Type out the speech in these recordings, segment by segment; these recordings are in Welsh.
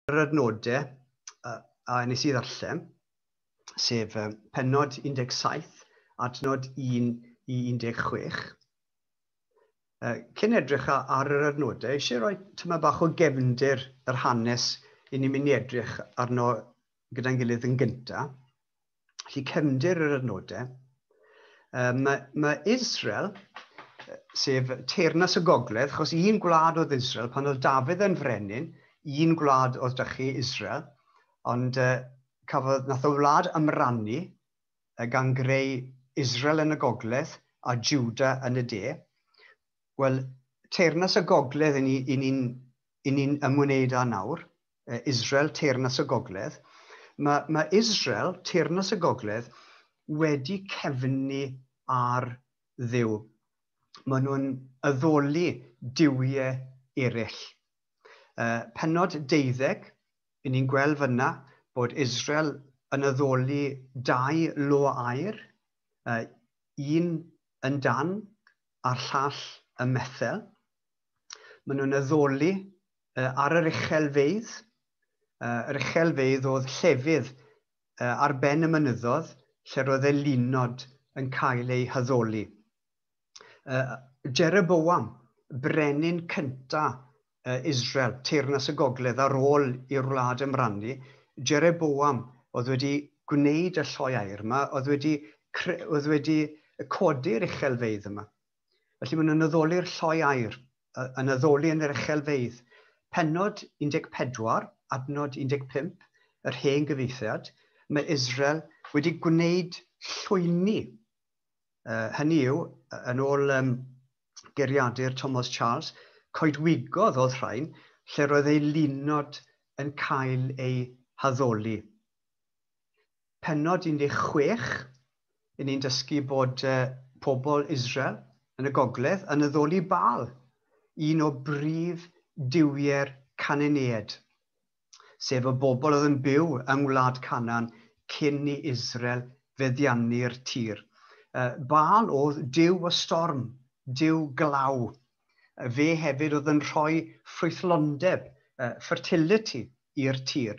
yr adnodau a nes I ddarllen, sef pennod 17, adnod 1 I 16. Cyn edrych ar yr adnodau, eisiau rhoi tyma bach o gefndir yr hanes I ni'n mynd I edrych arno gyda'n gilydd yn gyntaf. Felly cefndir yr adnodau. Mae Israel, sef teyrnas y gogledd, achos un gwlad oedd Israel, pan oedd Dafydd yn frenin, un gwlad oedd dychu Israel, ond nath o wlad ymrannu gan greu Israel yn y gogledd a Juda yn y de. Wel, teyrnas y gogledd I ni'n ymwneud â nawr, Israel, teyrnas y gogledd. Mae Israel, teyrnas y gogledd, wedi cefnu ar Dduw. Maen nhw'n addoli duwiau eraill. Pennod 12, I ni'n gweld fyna bod Israel yn addoli 2 lo aur, un yn Dan a'r llall yn Methel. Maen nhw'n addoli ar yr uchelfeidd. Yr uchelfeidd oedd llefydd ar ben y mynyddodd lle roedd lunod yn cael ei haddoli. Jeroboam, brenin cynta Israel, teyrnas y gogledd ar ôl i'r wlad ymrannu, Jeroboam oedd wedi gwneud y lloi aur yma, oedd wedi codi'r uchelfeidd yma. Felly maen nhw'n addoli'r lloi aur, yn addoli yn yr uchelfeidd. Pennod 14, adnod 15, yr hen gyfieithiad, mae Israel wedi gwneud llwyni. Hynny yw, yn ôl geiriadur Thomas Charles, coedwigodd oedd rhain lle roedd ei lunod yn cael ei haddoli. Pennod 16, I ni'n dysgu bod pobl Israel yn y gogledd yn addoli Baal, un o brif duwiau'r Cananeaid, sef y bobl oedd yn byw yng Ngwlad Canan cyn I Israel feddiannu'r tir. Baal oedd duw y storm, duw glaw. Fe hefyd oedd yn rhoi ffrwythlondeb, fertility i'r tir.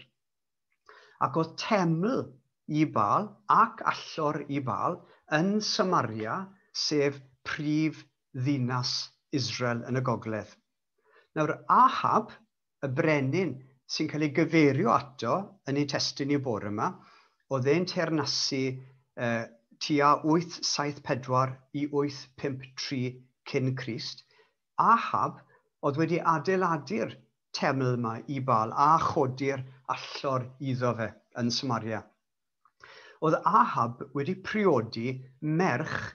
Ac oedd teml I Baal ac allor I Baal yn Samaria, sef prif ddinas Israel yn y gogledd. Nawr, Ahab, y brenin sy'n cael ei gyfeirio ato yn ei testun I bore yma, oedd e'n teyrnasu tua 874 I 853 cyn Crist. Ahab oedd wedi adeiladu'r teml yma I Baal a chodi'r allor iddo fe yn Samaria. Oedd Ahab wedi priodi merch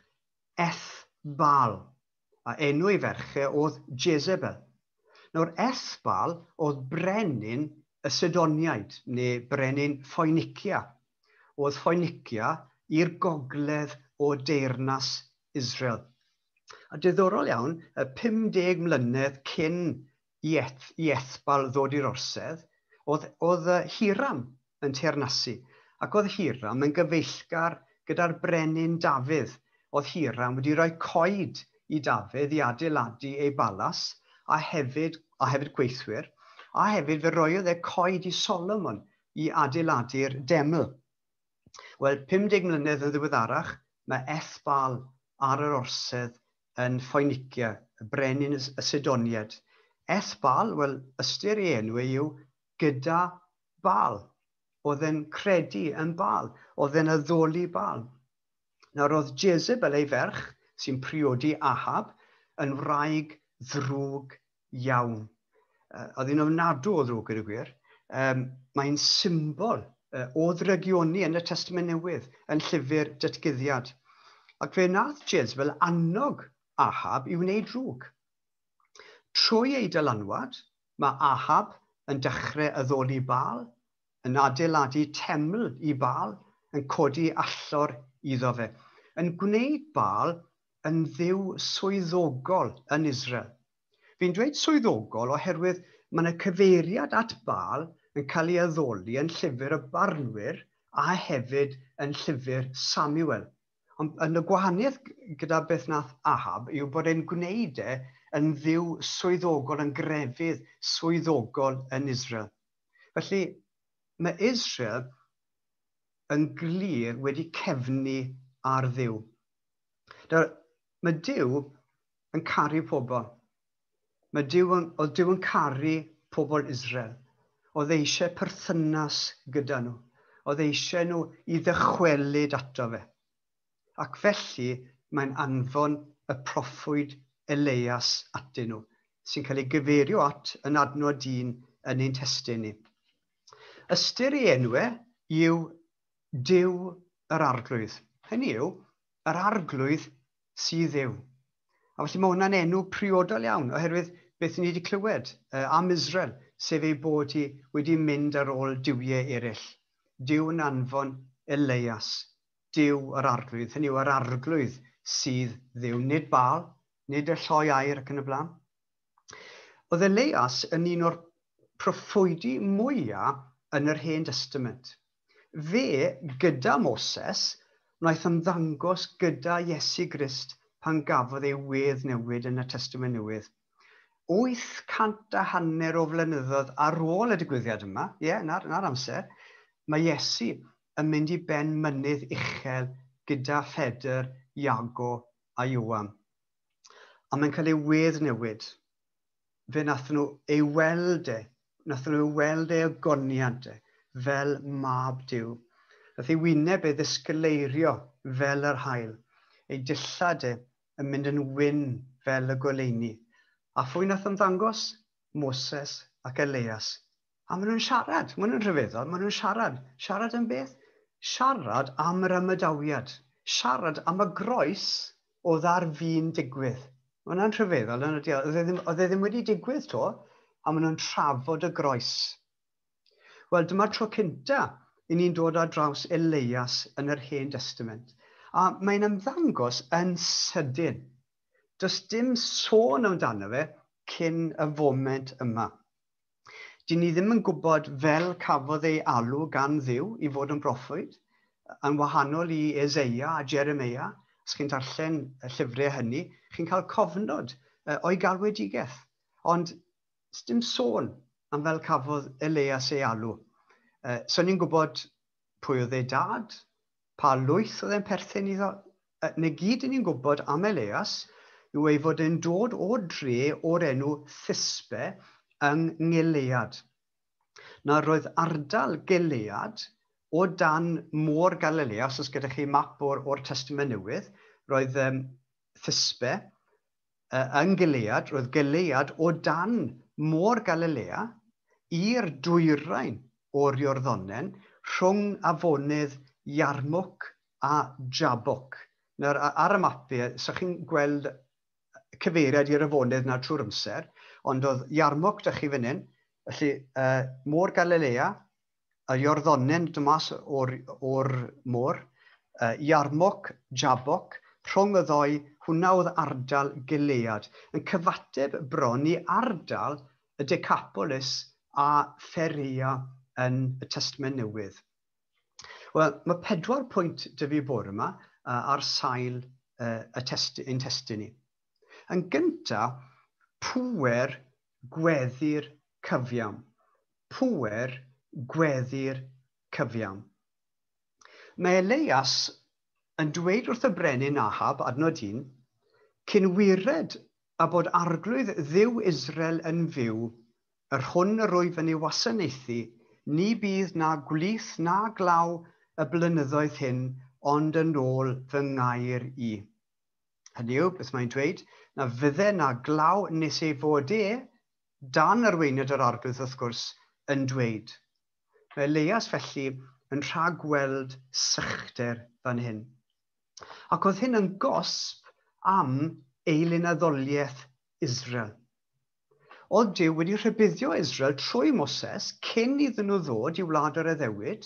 Ethbaal, a enw ei ferch oedd Jezebel. Nawr, Ethbaal oedd brenin y Sidoniaid, neu brenin Phoenicia. Oedd Phoenicia i'r gogledd o deyrnas Israel. A diddorol iawn, 50 mlynedd cyn I Ethbaal ddod i'r orsedd, oedd Hiram yn teyrnasu. Ac oedd Hiram yn gyfeillgar gyda'r brenin Dafydd. Oedd Hiram wedi rhoi coed I Dafydd I adeiladu ei balas, a hefyd gweithwyr, a hefyd fe roiodd coed I Solomon I adeiladu'r deml. Wel, 50 mlynedd yn ddiweddarach, mae Ethbaal ar yr orsedd yn Phoenicia, y brenin y Sidoniaid. Ethbaal, wel, ystyr ei enw yw gyda Baal. Oedd e'n credu yn Baal, oedd e'n addoli Baal. Nawr, oedd Jezebel ei ferch, sy'n priodi Ahab, yn wraig ddrwg iawn. Oedd hi'n ofnadw o ddrwg gyda gwir. Mae'n symbol o ddrygioni yn y Testament Newydd, yn llyfr Datguddiad. Ac fe nath Jezebel annog Ahab I wneud drwg. Trwy ei dylanwad, mae Ahab yn dechrau addoli Baal, yn adeiladu teml I Baal, yn codi allor iddo fe. Yn gwneud Baal yn dduw swyddogol yn Israel. Fi'n dweud swyddogol oherwydd mae yna cyfeiriad at Baal yn cael ei addoli yn llyfr y Barnwyr a hefyd yn llyfr Samuel. Ond yn y gwahaniaeth gyda beth nath Ahab yw bod e'n gwneud yn dduw swyddogol, yn grefydd swyddogol yn Israel. Felly, mae Israel yn glir wedi cefnu ar Dduw. Mae Duw yn caru pobl. Oedd Duw yn caru pobl Israel. Oedd eisiau perthynas gyda nhw. Oedd eisiau nhw i ddychwelyd ato fe. Ac felly mae'n anfon y proffwyd Elias atyn nhw, sy'n cael ei gyfeirio at yn adnod 1 yn ein testun ni. Ystyr ei enwau yw Duw yr arglwydd. Hynny yw, yr arglwydd sydd Dduw. A felly mae hwnna'n enw priodol iawn, oherwydd beth ni wedi clywed am Israel, sef ei bod hi wedi mynd ar ôl duwiau eraill. Duw yn anfon Elias, Duw yr arglwydd. Hynny yw, yr arglwydd sydd Dduw, nid Baal, nid y lloi air ac yn y blaen. Oedd Elias yn un o'r proffwydi mwyaf yn yr Hen Testament. Fe, gyda Moses, wnaeth ymddangos gyda Iesu Grist pan gafodd ei wedd newid yn y Testament Newydd. 850 o flynyddoedd ar ôl y digwyddiad yma, na'r amser, mae Iesu yn mynd i ben mynydd uchel gyda Phedr, Iago a Ioan. A mae'n cael ei wedd newid. Fe nathon nhw ei weld ei agoniad fel mab Duw. Nath ei wyneb ei ddisgyleirio fel yr haul. Ei dillad yn mynd yn wyn fel y goleuni. A phwy nath ymddangos? Moses ac Elias. A maen nhw'n siarad, maen nhw'n rhyfeddol, maen nhw'n siarad. Siarad am beth? Siarad am yr ymadawiad. Siarad am y groes oedd ar fi'n digwydd. Mae hwnna'n rhyfeddol, oedd e ddim wedi digwydd to, a maen nhw'n trafod y groes. Wel, dyma'r tro cynta i ni'n dod ar draws Elias yn yr Hen Testament. A mae'n ymddangos yn sydyn. Does dim sôn amdano fe cyn y foment yma. Dyn ni ddim yn gwybod fel cafodd ei alw gan Dduw i fod yn proffwyd, yn wahanol i Eseia a Jeremia. Os chi'n darllen y llyfrau hynny, chi'n cael cofnod o'i galwedigaeth. Ond dim sôn am fel cafodd Elias ei alw. So ni'n gwybod pwy oedd ei dad, pa lwyth oedd e'n perthyn iddo. Na gyd ni'n gwybod am Elias yw ei fod e'n dod o dre o'r enw Thisbe yng Gilead. Nawr roedd ardal Gilead o dan môr Galilea, os gyda chi map o'r Testament Newydd, roedd Thisbe yng Gilead, roedd Gilead o dan môr Galilea i'r dwyrain o'r Iorddonen rhwng afonydd Iarmwc a Jabok. Nawr, ar y mapiau, so chi'n gweld cyfeiriad i'r afonydd na trwy'r amser, ond oedd Iarmwc da chi fan hyn, felly môr Galilea, y Iorddonen dymas o'r môr, Iarmwc, Jabok, rhwng y ddoi, hwnna oedd ardal Gilead, yn cyfateb bron i ardal y Decapolis a Pherea yn y Testament Newydd. Wel, mae 4 pwynt dy fi bore yma ar sail ein testun ni. Yn gyntaf, pŵer gweddi'r cyfiawn. Pŵer gweddi'r cyfiawn. Mae Elias yn dweud wrth y brenin Ahab, adnod 1, cyn wired a bod arglwydd Dduw Israel yn fyw, yr hwn yr wyf yn ei wasanaethu, ni bydd na gwlith na glaw y blynyddoedd hyn, ond yn ôl fy ngair i. Hynny yw, beth mae'n dweud, na fydde na glaw nes ei fod dan arweiniad yr arglwydd wrth gwrs yn dweud. Mae Elias felly yn rhagweld sychder fan hyn. Ac oedd hyn yn gosb am eilynaddoliaeth Israel. Oedd Duw wedi rhybuddio Israel trwy Moses cyn iddyn nhw ddod i wlad yr Iddewyd,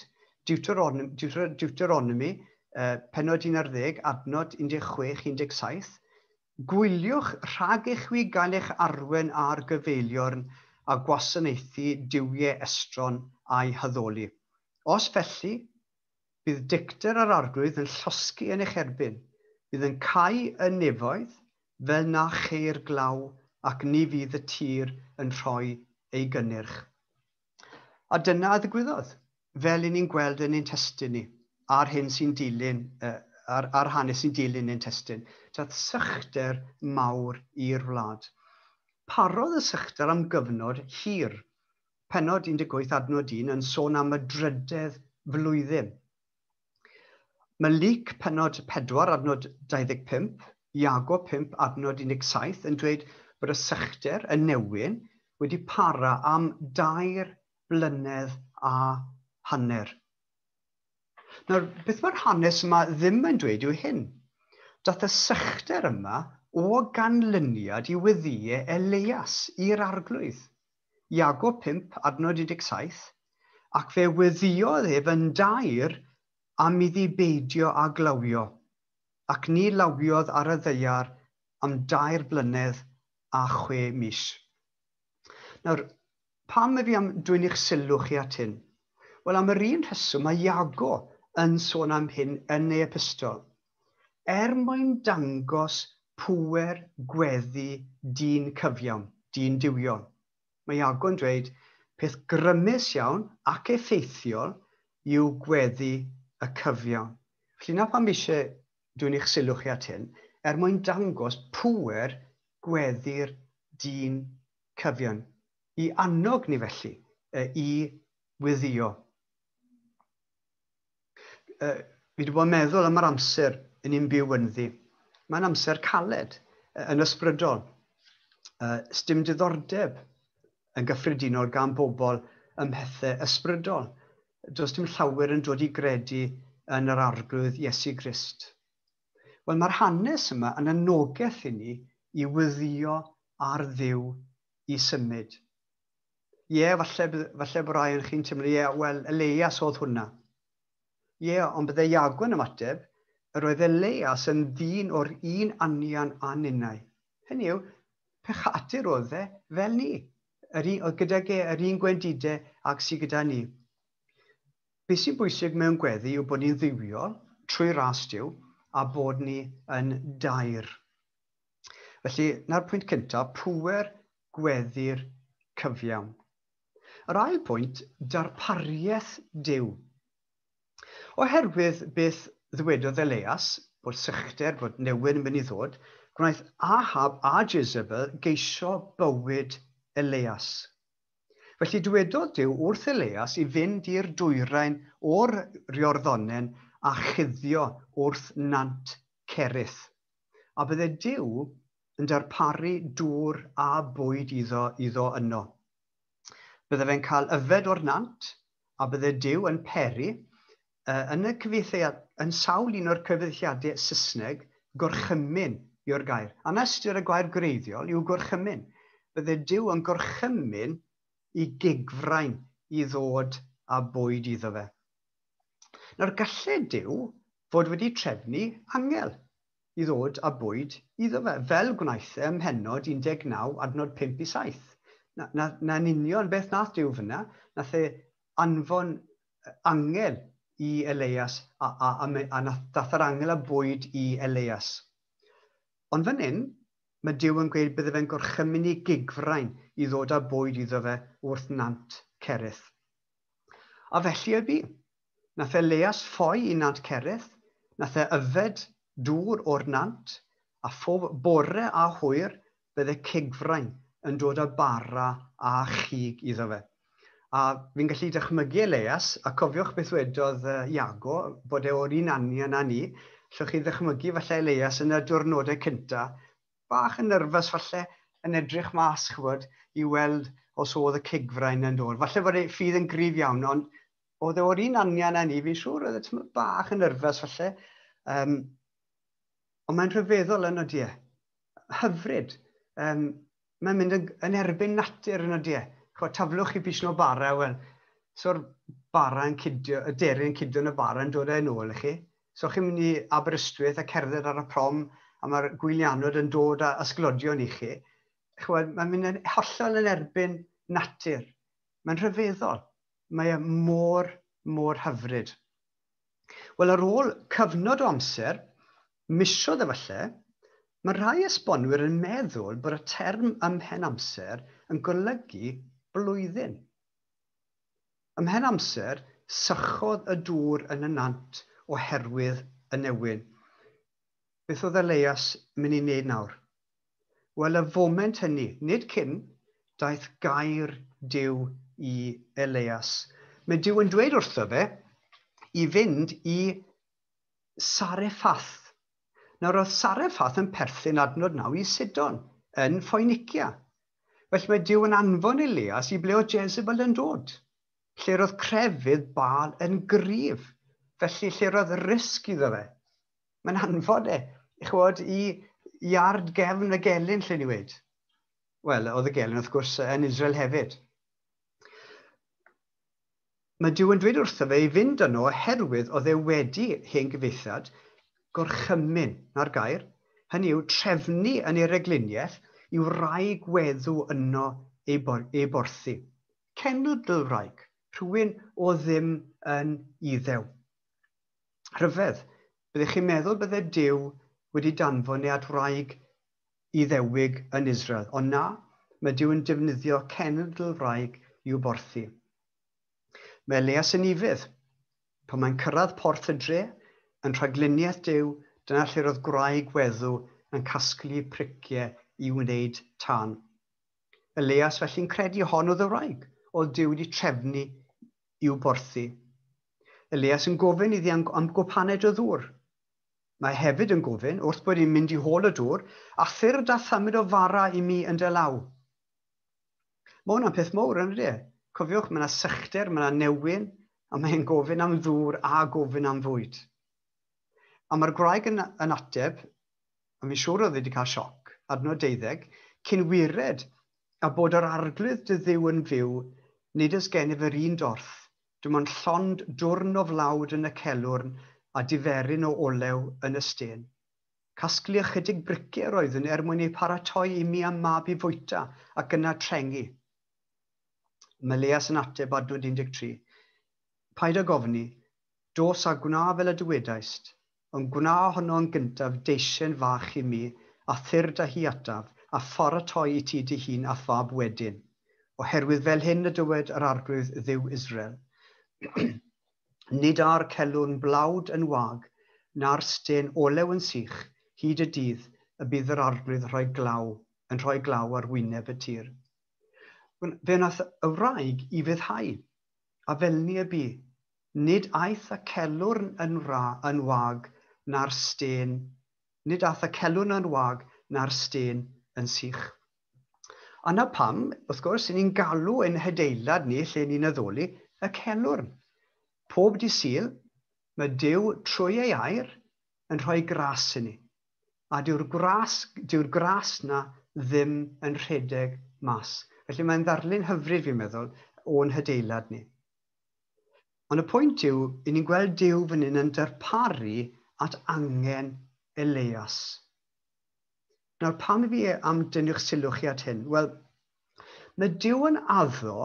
Deuteronomy, pennod 11, adnod 16-17, gwyliwch rhag eich wi gael eich arwen a'r gyfeiliorn a gwasanaethu duwiau estron a'i haddoli. Os felly, bydd dicter yr arglwydd yn llosgi yn eich erbyn, bydd yn cau y nefoedd fel na cheir glaw ac ni fydd y tir yn rhoi ei gynnyrch. A dyna ddigwyddodd, fel i ni'n gweld yn ein testyn ni, a'r hyn sy'n dilyn, a'r hanes sy'n dilyn ein testyn. Daeth sychder mawr i'r wlad. Parodd y sychder am gyfnod hir. Pennod 18 adnod 1 yn sôn am y drydedd flwyddyn. Mae Luc pennod 4 adnod 25, Iago 5 adnod 17 yn dweud bod y sychder, y newyn, wedi para am 2 blynedd a hanner. Nawr, beth mae'r hanes yma ddim yn dweud yw hyn. Daeth y sychder yma o ganlyniad i weddïau Elias i'r arglwydd. Iago 5 adnod 17, ac fe weddïodd ef yn dair am iddi beidio a glawio, ac ni lawiodd ar y ddaear am 2 blynedd a 6 mis. Nawr, pam y fi am dwy'n eich sylw chi at hyn? Wel, am yr un rheswm mae Iago yn sôn am hyn yn ei epistol. Mwyn dangos pŵer gweddi dyn cyfiawn, dyn diwiol. Mae Iago'n dweud, peth grymus iawn ac effeithiol yw gweddi y cyfiawn. Felly na pam eisiau dwi'n eich sylw chi at hyn, mwyn dangos pŵer gweddi'r dyn cyfiawn. I annog ni felly, i weddïo. Fi wedi bod yn meddwl am yr amser yn ni'n byw ynddi. Mae'n amser caled, yn ysbrydol. Sdim diddordeb yn gyffredinol gan bobl ym mhethau ysbrydol. Does dim llawer yn dod i gredu yn yr arglwydd Iesu Grist. Wel, mae'r hanes yma yn anogaeth i ni i weddïo ar Dduw i symud. Falle bod rai yn chi'n teimlo, wel, Elias oedd hwnna. Ond bydde Iago yn ymateb, roedd Elias yn ddyn o'r un anian a ninnau. Hynny yw, pechadur oedd e fel ni. Oedd gyda yr un gwendidau ac sydd gyda ni. Beth sy'n bwysig mewn gweddi yw bod ni'n ddiwiol trwy ras Duw a bod ni yn dair. Felly, na'r pwynt cyntaf, pŵer gweddi'r cyfiawn. Yr ail pwynt, darpariaeth Duw. Oherwydd beth ddwedodd Elias, bod sychder, bod newyn yn mynd i ddod, gwnaeth Ahab a Jezebel geisio bywyd Elias. Felly dywedodd Duw wrth Elias i fynd i'r dwyrain o'r Iorddonen a chuddio wrth Nant Cerith. A bydde Duw yn darparu dŵr a bwyd iddo yno. Bydde fe'n cael yfed o'r nant, a bydde Duw yn peri yn sawl un o'r cyfieithiadau Saesneg, gorchymyn yw'r gair. A na ystyr y gair gwreiddiol yw gorchymyn. Bydde Duw yn gorchymyn i gigfrain i ddod a bwyd iddo fe. Nawr, gallai Duw fod wedi trefnu angel i ddod a bwyd iddo fe, fel gwnaeth e ym Mhennod 19 adnod 5 i 7. Na'n union beth nath Duw fyna, nath e anfon angel i Elias a dath yr angel a bwyd i Elias. Ond fan hyn, mae Duw yn gweud bydde fe'n gorchymyn i gigfrain i ddod â bwyd iddo fe wrth Nant Cerith. A felly y bu. Nath Elias ffoi i Nant Cerith, nath e yfed dŵr o'r nant, a phob bore a hwyr bydde cigfrain yn dod â bara a chig iddo fe. A fi'n gallu dychmygu Elias, a cofiwch beth wedodd Iago, bod e o'r un anian a ni, llwch chi ddychmygu falle Elias yn y diwrnodau cynta, bach yn nyrfys falle, yn edrych mas chwod, i weld os oedd y cigfrain yn dod. Falle bod e ffydd yn gryf iawn, ond oedd e o'r un anian a ni, fi'n siŵr oedd e bach yn nyrfys falle. Ond mae'n rhyfeddol yn odi e. Hyfryd. Mae'n mynd yn erbyn natur yn odi e. Taflwch chi bishno bara, wel, so'r bara yn cydio, y deryn cydio yn y bara yn dod e'n ôl i chi. So chi'n mynd i Aberystwyth a cerdded ar y prom, a mae'r gwylianod yn dod â ysglodion i chi. Mae'n mynd yn hollol yn erbyn natur. Mae'n rhyfeddol. Mae'n mor hyfryd. Wel, ar ôl cyfnod o amser, misoedd efallai, mae rhai esbonwyr yn meddwl bod y term ymhen amser yn golygu blwyddyn. Ymhen amser, sychodd y dŵr yn y nant oherwydd y newyn. Beth oedd Elias mynd i wneud nawr? Wel, y foment hynny, nid cyn, daeth gair Duw i Elias. Mae Duw yn dweud wrtho fe i fynd i Sarephath. Nawr, oedd Sarephath yn perthyn adnod 9 i Sidon, yn Phoenicia. Felly mae Duw yn anfon Elias i ble oedd Jezebel yn dod, lle roedd crefydd Baal yn gryf. Felly lle roedd risg iddo fe. Mae'n anfon i ard gefn y gelyn, lle ni wedi. Wel, oedd y gelyn wrth gwrs yn Israel hefyd. Mae Duw yn dweud wrtho fe i fynd yno oherwydd oedd e wedi hen gyfeithiad gorchymyn, na'r gair. Hynny yw trefnu yn ei regluniaeth yw rai gweddw yno ei borthi. Cenedl wraig, rhywun o ddim yn iddew. Rhyfedd, byddech chi'n meddwl bydde Duw wedi danfon at wraig iddewig yn Israel. Ond na, mae Duw yn defnyddio cenedl wraig i'w borthi. Mae Elias yn ifydd. Pan mae'n cyrraedd porth y dre, yn rhagluniaeth Duw, dyna lle roedd gwraig weddw yn casglu priciau i wneud tân. Elias felly'n credu hon oedd y wraig, oedd Duw wedi trefnu i'w borthi. Elias yn gofyn iddi am gwpaned o ddŵr. Mae hefyd yn gofyn, wrth bod hi'n mynd i hôl y dŵr, a ffyrdd a thymud o fara i mi yn dy law. Mae hwnna'n peth mowr yn ydy. Cofiwch, mae yna sychder, mae yna newyn, a mae'n gofyn am ddŵr a gofyn am fwyd. A mae'r gwraig yn ateb, a mi'n siŵr oedd wedi cael sioc, adnod 12, cyn wired a bod yr arglwydd dy Dduw yn fyw, nid ys gennyf yr un dorth, dim ond llond dwrn o flawd yn y celwrn a diferyn o olew yn y stên. Casglu ychydig briciau roeddwn mwyn ei paratoi i mi am mab i fwyta ac yna trengu. Mae Elias yn ateb adnod 13. Paid â gofni, dos a gwna fel y dywedaist, ond gwna honno yn gyntaf deisien fach i mi, a thyrd a hi ataf, a pharatoi i ti dy hun a thab wedyn, oherwydd fel hyn y dywed yr arglwydd Dduw Israel. Nid ar celwn blawd yn wag, na'r stên olew yn sych, hyd y dydd y bydd yr arglwydd yn rhoi glaw ar wyneb y tir. Fe wnaeth y wraig i fyddhau, a fel ni y bu, nid aeth y celwrn yn wag na'r stên, nid aeth y celwrn yn wag na'r stên yn sych. A na pam, wrth gwrs, ni'n galw ein hydeilad ni lle ni'n addoli y celwrn. Pob dydd Sul, mae Duw trwy ei air yn rhoi gras i ni. A dyw'r gras na ddim yn rhedeg mas. Felly mae'n ddarlun hyfryd fi'n meddwl o'n hydeilad ni. Ond y pwynt yw, i ni'n gweld Duw fan hyn yn darparu at angen Elias. Nawr, pam i fi am dynnu'ch sylw chi at hyn? Wel, mae Duw yn addo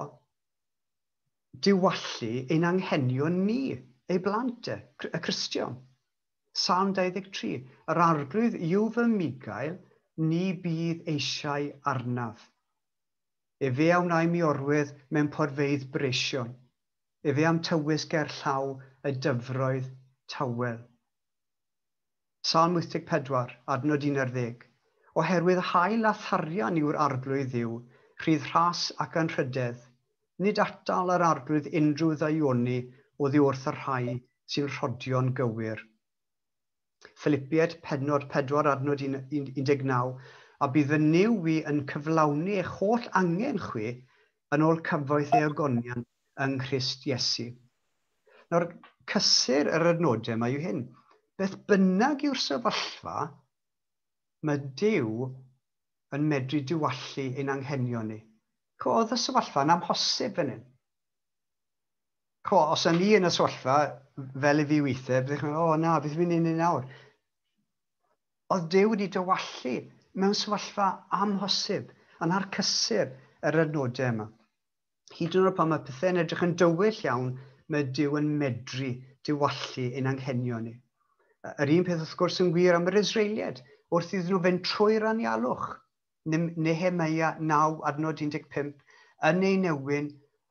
diwallu ein anghenion ni, ei blant y Cristion. Psalm 23, yr arglwydd yw fy migael, ni bydd eisiau arnaf. Fe a wnai mi orwydd mewn porfeidd breision. Fe am tywys ger llaw y dyfroedd tawel. Psalm 84, adnod 11. Oherwydd hael a tharian yw'r arglwydd Dduw, rhydd rhas ac anrhydedd. Nid atal yr arglwydd unrhyw ddaioni oddi wrth y rhai sy'n rhodio'n gywir. Philippiaid 4 adnod 19. A bydd fy niw wi yn cyflawni eich holl angen chwi yn ôl cyfoeth ei agonion yng Nghrist Iesu. Nawr, cysur yr adnodau yma yw hyn. Beth bynnag yw'r sefyllfa, mae Duw yn medru diwallu ein anghenion ni. Oedd y sefyllfa'n amhosib fan hyn. Os o'n ni yn y sefyllfa, fel i fi weithiau, byddwch chi'n meddwl, na, beth fi'n ei nawr? Oedd Duw wedi diwallu mewn sefyllfa amhosib, yn ar cysur yr adnodau yma. Hyd yn oed pan mae pethau'n edrych yn dywyll iawn, mae Duw yn medru diwallu ein anghenion ni. Yr un peth wrth gwrs yn wir am yr Israeliad, wrth iddyn nhw fynd trwy'r anialwch. Nehemia 9 adnod 15, yn ei newyn,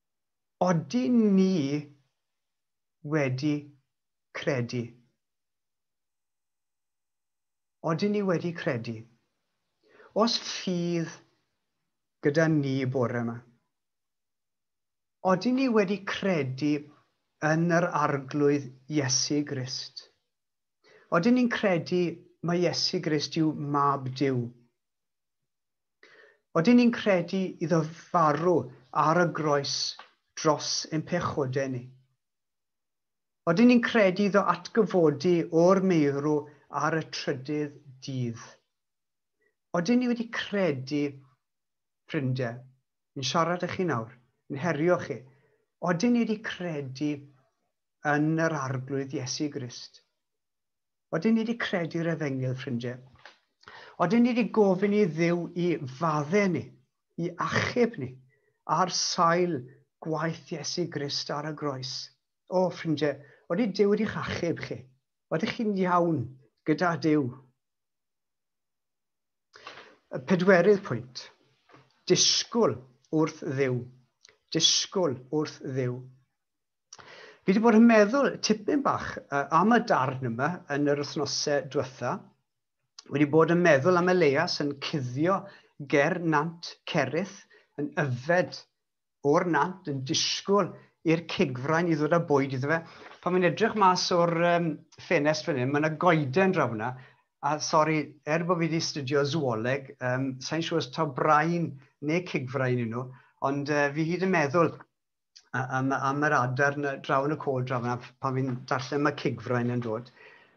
Odi ni wedi credu? Odi ni wedi credu? Os ffydd gyda ni bore yma, odi ni wedi credu yn yr arglwydd Iesu Grist? Odi ni'n credu mae Iesu Grist yw mab Duw? Odi ni'n credu iddo farw ar y groes dros ein pechodau ni? Odi ni'n credu iddo atgyfodi o'r meirw ar y trydydd dydd? Odi ni wedi credu, ffrindiau, ni'n siarad â chi nawr, ni'n herio chi, odi ni wedi credu yn yr arglwydd Iesu Grist? Odi ni wedi credu'r Efengyl, ffrindiau? Odi ni wedi gofyn i Dduw i faddau ni, i achub ni, ar sail gwaith Iesu Grist ar y groes? O, ffrindiau, odi Duw wedi'ch achub chi? Odych chi'n iawn gyda Duw? Y pedwerydd pwynt, disgwyl wrth Dduw. Disgwyl wrth Dduw. Fi wedi bod yn meddwl tipyn bach am y darn yma yn yr wythnosau diwetha. Wedi bod yn meddwl am Elias yn cuddio ger nant Ceryth, yn yfed o'r nant, yn disgwyl i'r cigfraen i ddod â bwyd iddo fe. Pan mae'n edrych mas o'r ffenest fan hyn, mae yna goeden draw hwnna. A sori, bod fi wedi studio zooleg, sa'n siŵr os taw brain neu cigfraen nhw, ond fi hyd yn meddwl am yr adar draw yn y côl draw yna, pan fi'n darllen mae cigfraen yn dod.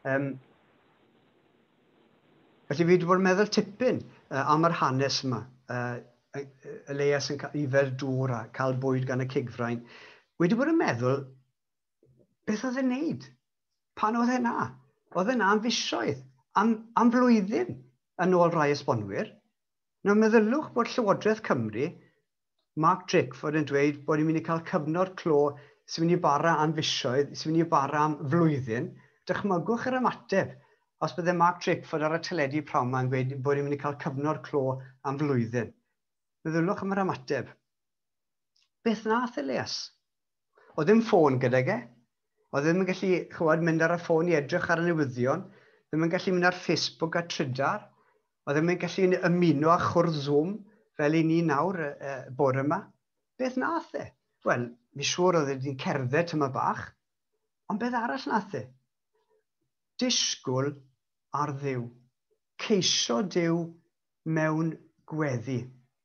Felly fi wedi bod yn meddwl tipyn am yr hanes yma. Elias yn yfed dŵr a cael bwyd gan y cigfraen. Wedi bod yn meddwl, beth oedd e'n neud? Pan oedd e na? Oedd e na am fisoedd, am flwyddyn yn ôl rai esbonwyr. Nawr meddylwch bod Llywodraeth Cymru, Mark Drakeford yn dweud bod ni'n mynd i cael cyfnod clo sy'n mynd i bara am fisoedd, sy'n mynd i bara am flwyddyn. Dychmygwch yr ymateb os bydde Mark Drakeford ar y teledu prawn ma'n gweud bod ni'n mynd i cael cyfnod clo am flwyddyn. Meddylwch am yr ymateb. Beth nath Elias? Oedd ddim ffôn gydag e. Oedd ddim yn gallu mynd ar y ffôn i edrych ar y newyddion. Ddim yn gallu mynd ar Facebook a Trydar. Oedd ddim yn gallu ymuno a chwrdd Zoom fel i ni nawr bore yma. Beth nath e? Wel, fi siŵr oedd wedi'n cerdded tyma bach. Ond beth arall nath e? Disgwyl ar Dduw. Ceisio Duw mewn gweddi.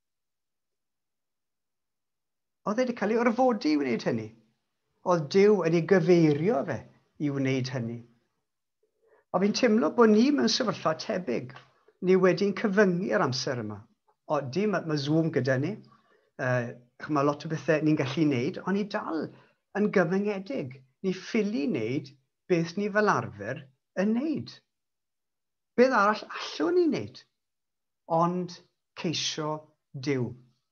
Oedd e wedi cael ei orfodi i wneud hynny. Oedd Duw wedi gyfeirio fe i wneud hynny. A fi'n teimlo bod ni mewn sefyllfa tebyg. Ni wedi'n cyfyngu'r amser yma. Odi, mae Zoom gyda ni. Mae lot o bethau ni'n gallu wneud, ond ni dal yn gyfyngedig. Ni ffili wneud beth ni fel arfer yn wneud. Beth arall allwn ni wneud? Ond ceisio Duw.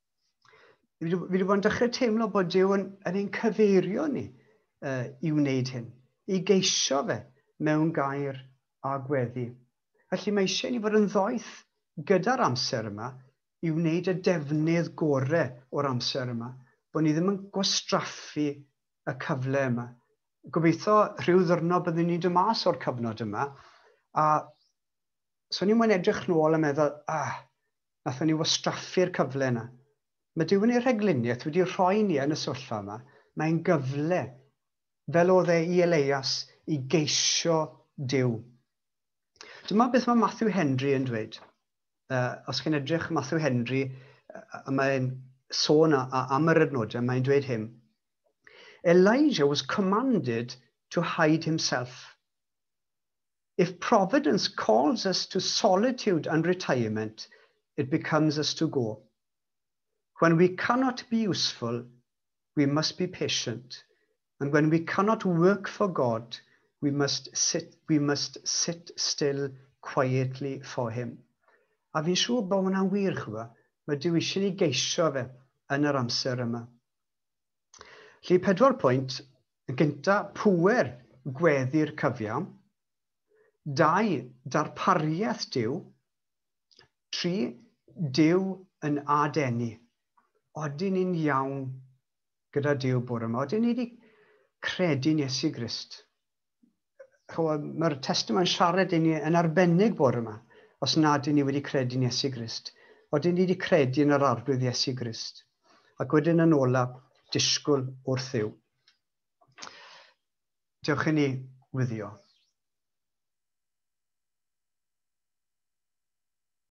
Fi wedi bod yn dechrau teimlo bod Duw yn ein cyfeirio ni i wneud hyn. I geisio fe mewn gair a gweddi. Felly mae eisiau ni fod yn ddoeth gyda'r amser yma i wneud y defnydd gorau o'r amser yma. Bod ni ddim yn gwastraffu y cyfle yma. Gobeithio rhyw ddiwrnod byddwn ni'n dod mas o'r cyfnod yma. A so ni moyn edrych nôl a meddwl, nathon ni wastraffu'r cyfle yna. Mae Duw yn ei rhagluniaeth wedi rhoi ni yn y sefyllfa yma. Mae'n gyfle, fel oedd e i Elias, i geisio Duw. Dyma beth mae Matthew Henry yn dweud. Os chi'n edrych Matthew Henry, mae'n sôn am yr adnodau, mae'n dweud hyn. Elijah was commanded to hide himself. If providence calls us to solitude and retirement, it becomes us to go. When we cannot be useful, we must be patient. And when we cannot work for God, we must sit still quietly for him. A fi'n siŵr bod hwnna'n wir, chwa. Mae Duw eisiau ni geisio fe yn yr amser yma. Felly 4 pwynt, yn gyntaf, pŵer gweddi'r cyfiawn. 2, darpariaeth Duw. 3, Duw yn adeni. Odi ni'n iawn gyda Duw bore yma. Oedden ni wedi credu'n Iesu Grist. Mae'r testament siarad i ni yn arbennig bore yma, os nad ni wedi credu'n Iesu Grist. Oedden ni wedi credu yn yr arglwydd Iesu Grist. Ac wedyn yn ola, disgwyl wrth Dduw. Diolch i ni wyddio.